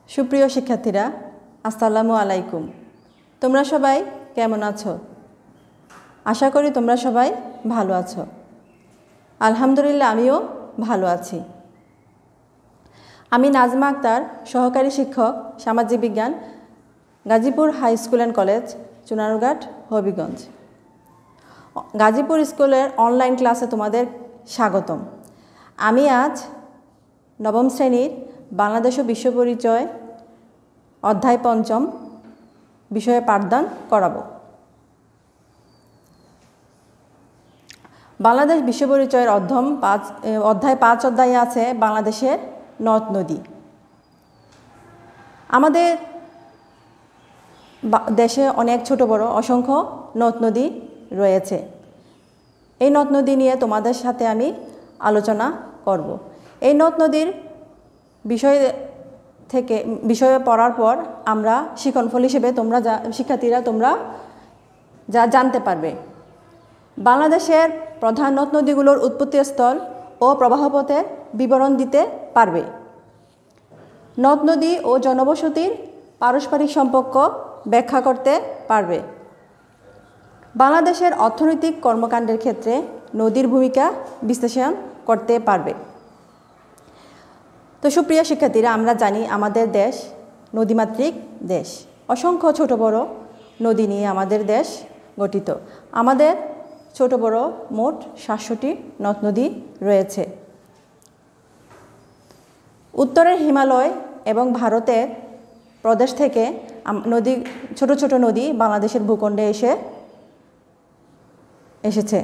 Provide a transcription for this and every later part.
সুপ্রিয় শিক্ষার্থীরা, আসসালামু আলাইকুম। তোমরা সবাই কেমন আছো? আশা করি তোমরা সবাই ভালো আছো। আলহামদুলিল্লাহ, আমিও ভালো আছি। আমি নাজমা আক্তার, সহকারী শিক্ষক, সামাজিক বিজ্ঞান, Gazipur high school and college, Chunarughat, Habiganj. Gazipur স্কুলের অনলাইন ক্লাসে তোমাদের স্বাগতম। আমি আজ নবম শ্রেণীর বাংলাদেশ ও বিশ্ব পরিচয় অধ্যায় ৫ বিষয়ে পাঠদান করাবো। বাংলাদেশ বিশ্ব পরিচয়ের অধ্যায় ৫ অধ্যায়ে আছে বাংলাদেশের নদ নদী। আমাদের দেশে অনেক ছোট বড় অসংখ্য নদ নদী রয়েছে। এই নদ নদী নিয়ে তোমাদের সাথে আমি আলোচনা করব। এই নদ নদীর বিষয়ে পড়ার পর আমরা শিক্ষণফল হিসেবে শিক্ষার্থীরা তোমরা যা জানতে পারবে। বাংলাদেশের প্রধান নদ নদীগুলোর উৎপত্তিস্থল ও প্রবাহপথের বিবরণ দিতে পারবে। নদ নদী ও জনবসতির পারস্পরিক সম্পর্ক ব্যাখ্যা করতে পারবে। বাংলাদেশের অর্থনৈতিক কর্মকাণ্ডের ক্ষেত্রে নদীর ভূমিকা বিশ্লেষণ করতে পারবে। তো সুপ্রিয় শিক্ষার্থীরা, আমরা জানি আমাদের দেশ নদীমাতৃক দেশ। অসংখ্য ছোট বড় নদী নিয়ে আমাদের দেশ গঠিত। আমাদের ছোট বড় মোট ৭০০টি নদ নদী রয়েছে। উত্তরের হিমালয় এবং ভারতের প্রদেশ থেকে ছোট ছোট নদী বাংলাদেশের ভূখণ্ডে এসেছে।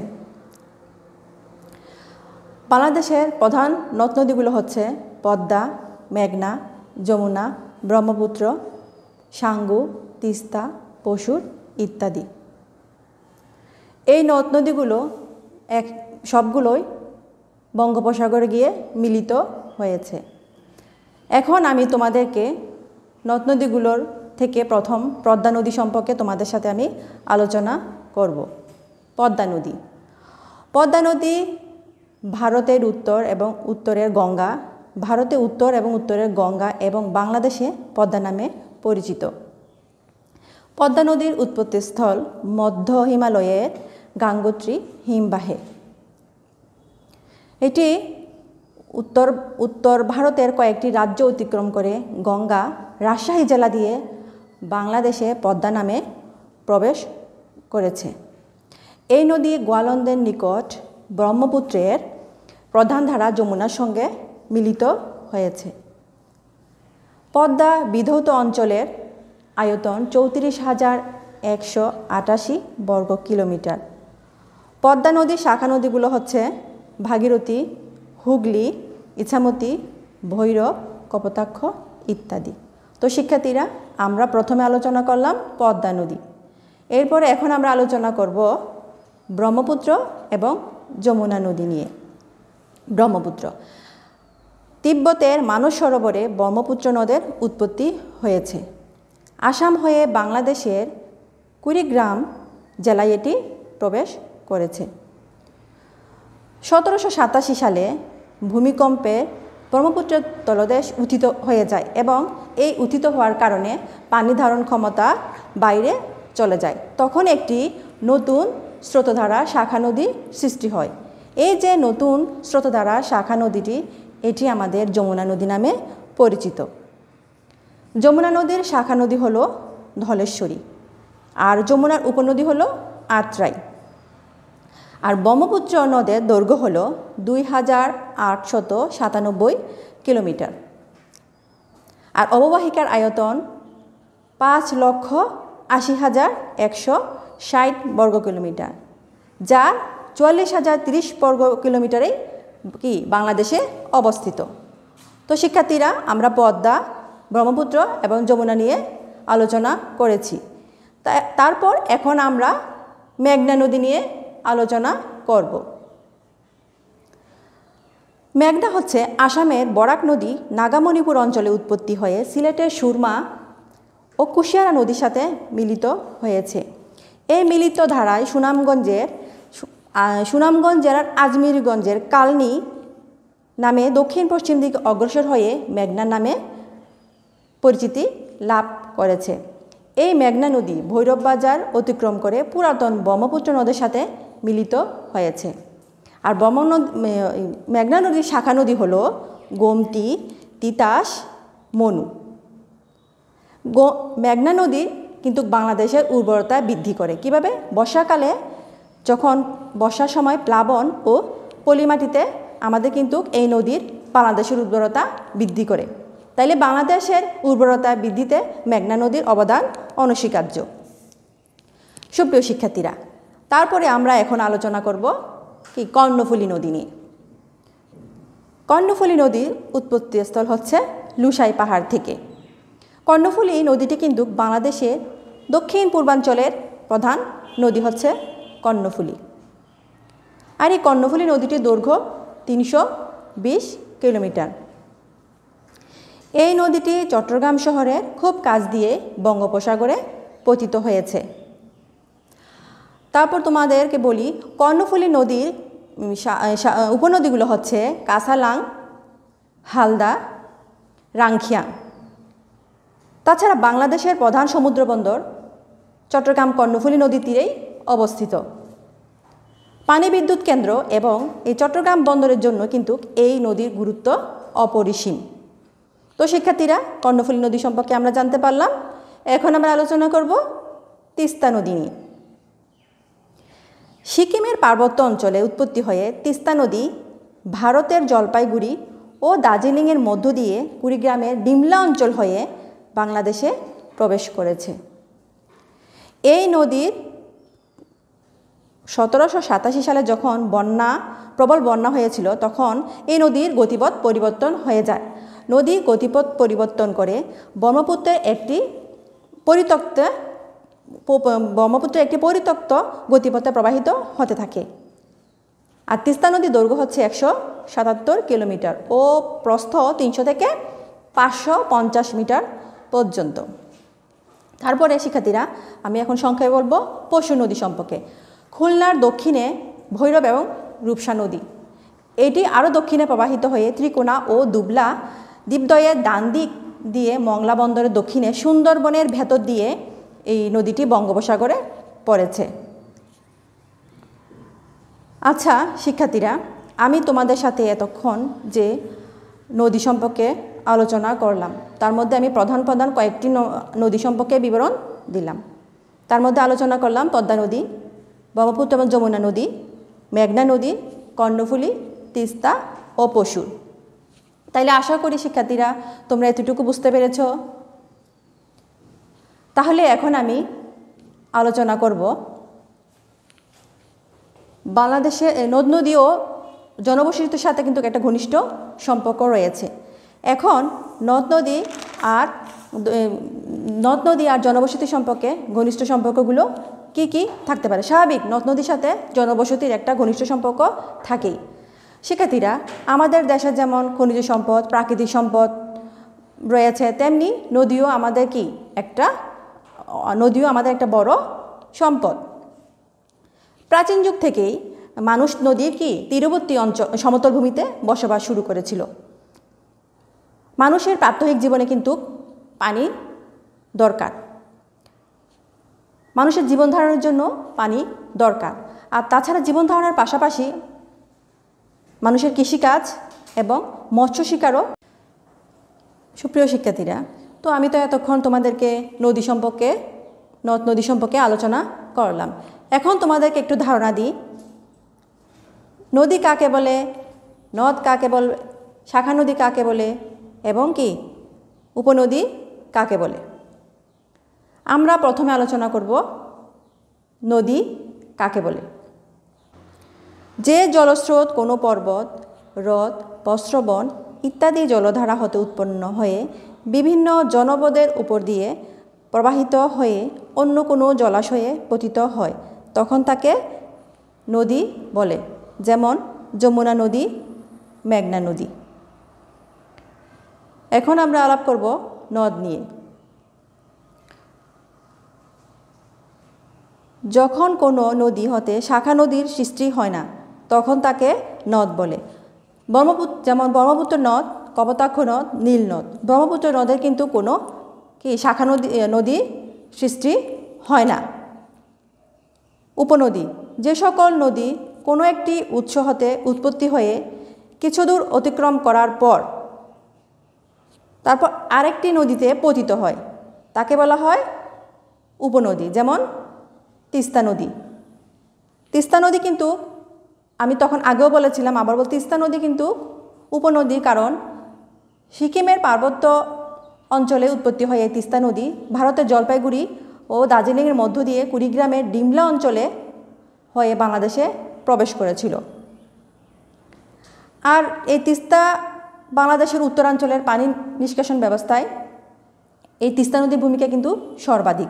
বাংলাদেশের প্রধান নদ নদীগুলো হচ্ছে পদ্মা, মেঘনা, যমুনা, ব্রহ্মপুত্র, সাঙ্গু, তিস্তা, পশুর ইত্যাদি। এই নদ নদীগুলো সবগুলোই বঙ্গোপসাগরে গিয়ে মিলিত হয়েছে। এখন আমি তোমাদেরকে নদ নদীগুলোর থেকে প্রথম পদ্মা নদী সম্পর্কে তোমাদের সাথে আমি আলোচনা করব। পদ্মা নদী। পদ্মা নদী ভারতের উত্তর এবং উত্তরের গঙ্গা, এবং বাংলাদেশে পদ্মা নামে পরিচিত। পদ্মা নদীর উৎপত্তিস্থল মধ্য হিমালয়ের গাঙ্গোত্রী হিমবাহে। এটি উত্তর ভারতের কয়েকটি রাজ্য অতিক্রম করে গঙ্গা রাজশাহী জেলা দিয়ে বাংলাদেশে পদ্মা নামে প্রবেশ করেছে। এই নদী গোয়ালন্দের নিকট ব্রহ্মপুত্রের প্রধান ধারা যমুনার সঙ্গে মিলিত হয়েছে। পদ্মা বিধৌত অঞ্চলের আয়তন ৩৪,১৮৮ বর্গ কিলোমিটার। পদ্মা নদীর শাখা নদীগুলো হচ্ছে ভাগীরথী, হুগলি, ইছামতি, ভৈরব, কপোতাক্ষ ইত্যাদি। তো শিক্ষার্থীরা, আমরা প্রথমে আলোচনা করলাম পদ্মা নদী। এরপরে এখন আমরা আলোচনা করব ব্রহ্মপুত্র এবং যমুনা নদী নিয়ে। ব্রহ্মপুত্র। তিব্বতের মানস সরোবরে ব্রহ্মপুত্র নদের উৎপত্তি হয়েছে। আসাম হয়ে বাংলাদেশের কুড়িগ্রাম জেলায় এটি প্রবেশ করেছে। ১৭৮৭ সালে ভূমিকম্পে ব্রহ্মপুত্রের তলদেশ উত্থিত হয়ে যায় এবং এই উত্থিত হওয়ার কারণে পানি ধারণ ক্ষমতা বাইরে চলে যায়। তখন একটি নতুন স্রোতধারা শাখা নদী সৃষ্টি হয়। এই যে নতুন স্রোতধারা শাখা নদীটি, এটি আমাদের যমুনা নদী নামে পরিচিত। যমুনা নদীর শাখা নদী হলো ধলেশ্বরী, আর যমুনার উপনদী হলো আত্রাই। আর ব্রহ্মপুত্র নদের দৈর্ঘ্য হলো ২,৮৯৭ কিলোমিটার। আর অববাহিকার আয়তন ৫,৮০,১৬০ বর্গ কিলোমিটার, যা ৪৪,০৩০ বর্গ কিলোমিটারে বাংলাদেশে অবস্থিত। তো শিক্ষার্থীরা, আমরা পদ্মা, ব্রহ্মপুত্র এবং যমুনা নিয়ে আলোচনা করেছি। তারপর এখন আমরা মেঘনা নদী নিয়ে আলোচনা করব। মেঘনা হচ্ছে আসামের বরাক নদী নাগামণিপুর অঞ্চলে উৎপত্তি হয়ে সিলেটের সুরমা ও কুশিয়ারা নদীর সাথে মিলিত হয়েছে। এই মিলিত ধারায় সুনামগঞ্জ জেলার আজমিরগঞ্জের কালনী নামে দক্ষিণ পশ্চিম দিকে অগ্রসর হয়ে মেঘনা নামে পরিচিতি লাভ করেছে। এই মেঘনা নদী ভৈরব বাজার অতিক্রম করে পুরাতন ব্রহ্মপুত্র নদের সাথে মিলিত হয়েছে। আর মেঘনা নদীর শাখা নদী হলো গোমতী, তিতাস, মনু। মেঘনা নদী কিন্তু বাংলাদেশের উর্বরতা বৃদ্ধি করে কিভাবে? বর্ষাকালে যখন বর্ষার সময় প্লাবন ও পলিমাটিতে আমাদের কিন্তু এই নদীর বাংলাদেশের উর্বরতা বৃদ্ধি করে। তাইলে বাংলাদেশের উর্বরতা বৃদ্ধিতে মেঘনা নদীর অবদান অনস্বীকার্য। সুপ্রিয় শিক্ষার্থীরা, তারপরে আমরা এখন আলোচনা করব কি কর্ণফুলী নদী নিয়ে। কর্ণফুলী নদীর উৎপত্তিস্থল হচ্ছে লুসাই পাহাড় থেকে। কর্ণফুলী নদীটি কিন্তু বাংলাদেশের দক্ষিণ পূর্বাঞ্চলের প্রধান নদী হচ্ছে কর্ণফুলী। আর এই কর্ণফুলী নদীটির দৈর্ঘ্য 320 কিলোমিটার। এই নদীটি চট্টগ্রাম শহরের খুব কাছ দিয়ে বঙ্গোপসাগরে পতিত হয়েছে। তারপর তোমাদেরকে বলি, কর্ণফুলী নদীর উপনদীগুলো হচ্ছে কাসালাং, হালদা, রাংখিয়াং। তাছাড়া বাংলাদেশের প্রধান সমুদ্রবন্দর চট্টগ্রাম কর্ণফুলী নদীর তীরেই অবস্থিত। পানি বিদ্যুৎ কেন্দ্র এবং এই চট্টগ্রাম বন্দরের জন্য কিন্তু এই নদীর গুরুত্ব অপরিসীম। তো শিক্ষার্থীরা, কর্ণফুলী নদী সম্পর্কে আমরা জানতে পারলাম। এখন আমরা আলোচনা করব তিস্তা নদী নিয়ে। সিকিমের পার্বত্য অঞ্চলে উৎপত্তি হয়ে তিস্তা নদী ভারতের জলপাইগুড়ি ও দার্জিলিংয়ের মধ্য দিয়ে কুড়িগ্রামের ডিমলা অঞ্চল হয়ে বাংলাদেশে প্রবেশ করেছে। এই নদীর 1787 সালে যখন প্রবল বন্যা হয়েছিল, তখন এই নদীর গতিপথ পরিবর্তন হয়ে যায়। নদী গতিপথ পরিবর্তন করে ব্রহ্মপুত্রের একটি পরিত্যক্ত গতিপথে প্রবাহিত হতে থাকে। আর তিস্তা নদীর দৈর্ঘ্য হচ্ছে 177 কিলোমিটার ও প্রস্থ 300 থেকে 550 মিটার পর্যন্ত। তারপরে শিক্ষার্থীরা, আমি এখন সংক্ষেপে বলবো পশুর নদী সম্পর্কে। খুলনার দক্ষিণে ভৈরব এবং রূপসা নদী, এটি আরও দক্ষিণে প্রবাহিত হয়ে ত্রিকোণা ও দুবলা দ্বীপদ্বয়ের ডান দিক দিয়ে মংলা বন্দরের দক্ষিণে সুন্দরবনের ভেতর দিয়ে এই নদীটি বঙ্গোপসাগরে পড়েছে। আচ্ছা শিক্ষার্থীরা, আমি তোমাদের সাথে এতক্ষণ যে নদী সম্পর্কে আলোচনা করলাম, তার মধ্যে আমি প্রধান কয়েকটি নদী সম্পর্কে বিবরণ দিলাম। তার মধ্যে আলোচনা করলাম পদ্মা নদী, ব্রহ্মপুত্র এবং যমুনা নদী, মেঘনা নদী, কর্ণফুলী, তিস্তা ও পশুর। তাইলে আশা করি শিক্ষার্থীরা তোমরা এতটুকু বুঝতে পেরেছ। তাহলে এখন আমি আলোচনা করব বাংলাদেশে নদ নদী ও জনবসতির সাথে কিন্তু একটা ঘনিষ্ঠ সম্পর্ক রয়েছে। এখন নদ নদী আর জনবসতি সম্পর্কে ঘনিষ্ঠ সম্পর্কগুলো কি কি থাকতে পারে? স্বাভাবিক, নদ নদীর সাথে জনবসতির একটা ঘনিষ্ঠ সম্পর্ক থাকেই। শিক্ষার্থীরা, আমাদের দেশে যেমন খনিজ সম্পদ, প্রাকৃতিক সম্পদ রয়েছে, তেমনি নদীও আমাদের একটা বড় সম্পদ। প্রাচীন যুগ থেকেই মানুষ নদীর তীরবর্তী অঞ্চল সমতল ভূমিতে বসবাস শুরু করেছিল। মানুষের প্রাত্যহিক জীবনে কিন্তু পানি দরকার, মানুষের জীবন ধারণের জন্য পানি দরকার। আর তাছাড়া জীবন ধারণের পাশাপাশি মানুষের কৃষিকাজ এবং মৎস্য শিকারও। সুপ্রিয় শিক্ষার্থীরা, তো আমি তো এতক্ষণ তোমাদেরকে নদ নদী সম্পর্কে আলোচনা করলাম। এখন তোমাদেরকে একটু ধারণা দিই, নদী কাকে বলে, নদ কাকে বলে, শাখা নদী কাকে বলে এবং উপনদী কাকে বলে। আমরা প্রথমে আলোচনা করব নদী কাকে বলে। যে জলস্রোত কোনো পর্বত, হ্রদ, প্রস্রবণ ইত্যাদি জলধারা হতে উৎপন্ন হয়ে বিভিন্ন জনপদের উপর দিয়ে প্রবাহিত হয়ে অন্য কোনো জলাশয়ে পতিত হয়, তখন তাকে নদী বলে। যেমন যমুনা নদী, মেঘনা নদী। এখন আমরা আলাপ করব নদ নিয়ে। যখন কোনো নদী হতে শাখা নদীর সৃষ্টি হয় না, তখন তাকে নদ বলে। যেমন ব্রহ্মপুত্র নদ কপোতাক্ষ নদ, নীল নদ। ব্রহ্মপুত্র নদের কিন্তু কোনো শাখা নদী সৃষ্টি হয় না। উপনদী, যে সকল নদী কোনো একটি উৎস হতে উৎপত্তি হয়ে কিছু দূর অতিক্রম করার পর তারপর আরেকটি নদীতে পতিত হয় তাকে বলা হয় উপনদী। যেমন তিস্তা নদী। তিস্তা নদী কিন্তু আমি তখন আগেও বলেছিলাম, আবার বল, তিস্তা নদী কিন্তু উপনদী, কারণ সিকিমের পার্বত্য অঞ্চলে উৎপত্তি হয় এই তিস্তা নদী। ভারতের জলপাইগুড়ি ও দার্জিলিংয়ের মধ্য দিয়ে কুড়িগ্রামের ডিমলা অঞ্চলে হয়ে বাংলাদেশে প্রবেশ করেছিল। আর এই তিস্তা বাংলাদেশের উত্তরাঞ্চলের পানি নিষ্কাশন ব্যবস্থায় এই তিস্তা নদীর ভূমিকা কিন্তু সর্বাধিক।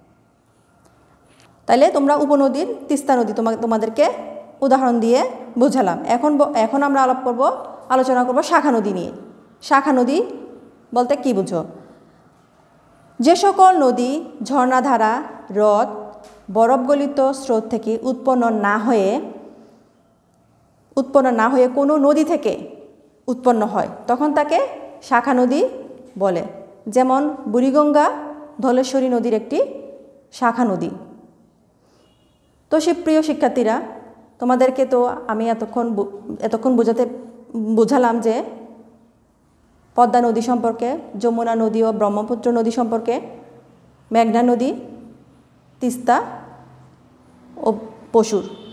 তাইলে তোমরা উপনদীর তিস্তা নদী তোমাদেরকে উদাহরণ দিয়ে বোঝালাম। এখন আমরা আলোচনা করব শাখা নদী নিয়ে। শাখা নদী বলতে কি বুঝো? যে সকল নদী ঝর্ণাধারা, হ্রদ, বরফগলিত স্রোত থেকে উৎপন্ন না হয়ে কোনো নদী থেকে উৎপন্ন হয় তখন তাকে শাখা নদী বলে। যেমন বুড়িগঙ্গা ধলেশ্বরী নদীর একটি শাখা নদী। তো প্রিয় শিক্ষার্থীরা, তোমাদেরকে তো আমি এতক্ষণ বোঝালাম যে পদ্মা নদী সম্পর্কে, যমুনা নদী ও ব্রহ্মপুত্র নদী সম্পর্কে, মেঘনা নদী, তিস্তা ও পশুর।